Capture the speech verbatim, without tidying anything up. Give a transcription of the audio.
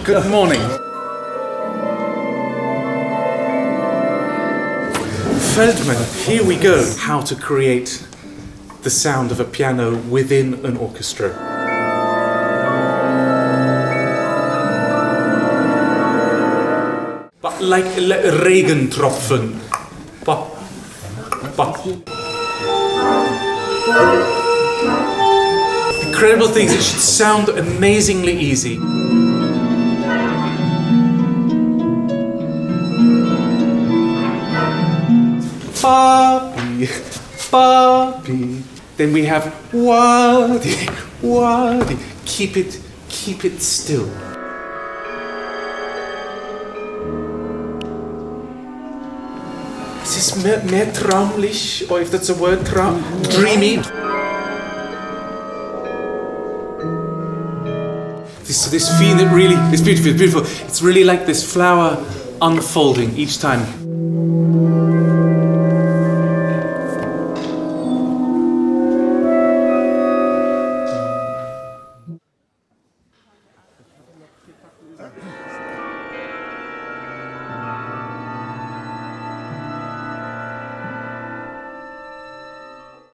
Good morning. Feldmann, here we go. How to create the sound of a piano within an orchestra. But like Regentropfen. Ba, ba. Incredible things, it should sound amazingly easy. Ba-bi, ba-bi. Then we have wadi, wadi. Keep it, keep it still. Is this mehr, mehr traumlich, or if that's a word, traum, dreamy? This, this feeling, it really, it's beautiful, it's beautiful. It's really like this flower unfolding each time.